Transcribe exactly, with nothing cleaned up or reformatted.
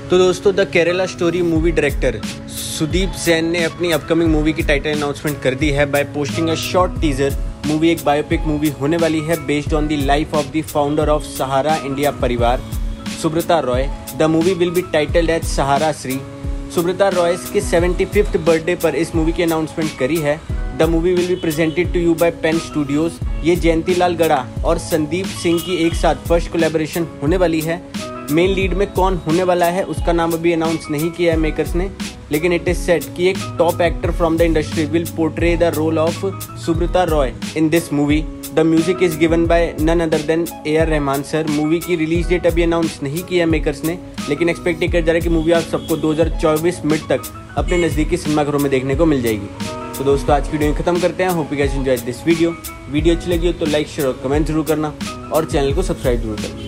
तो दोस्तों the Kerala story movie director Sudeep Jain ने अपनी अपकमिंग मूवी की टाइटल अनाउंसमेंट कर दी है by posting a short teaser. Movie एक बायोपिक मूवी होने वाली है based on the life of the founder of Sahara India Pariwar Subrata Roy. The movie will be titled as Sahara Shri. Subrata Roy के सेवेंटी फिफ्थ बर्थडे पर इस मूवी की अनाउंसमेंट करी है। The movie will be presented to you by Pen Studios. ये जयंती लाल गड़ा और संदीप सिंह की एक साथ फर्स्ट कोलैबोरेशन होने वाली है। मेन लीड में कौन होने वाला है उसका नाम अभी अनाउंस नहीं किया है मेकर्स ने, लेकिन इट इज सेट कि एक top actor from the industry will portray the role of Subrata Roy in this movie. The music is given by none other than A R Rahman sir. Movie की रिलीज डेट अभी announce नहीं किया है makers ने, लेकिन expect किया जा रहा है कि मूवी आप सबको दो हज़ार चौबीस मिड तक अपने नज़दीकी सिनेमाघरों में देखने को मिल जाएगी। तो दोस्तों आज की वीडियो खत्म करते हैं। Hope you guys enjoyed this video. Video अच्छी लगी हो तो लाइक शेयर और कमेंट जरूर करना और चैनल को सब्सक्राइब जरूर करना।